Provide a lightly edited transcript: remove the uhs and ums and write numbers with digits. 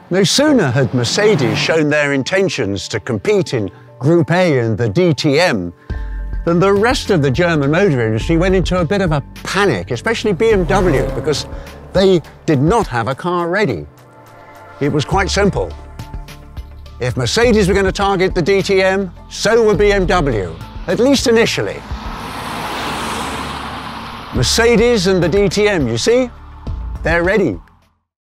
No sooner had Mercedes shown their intentions to compete in Group A and the DTM than the rest of the German motor industry went into a bit of a panic, especially BMW, because they did not have a car ready. It was quite simple. If Mercedes were going to target the DTM, so would BMW, at least initially. Mercedes and the DTM, you see, they're ready.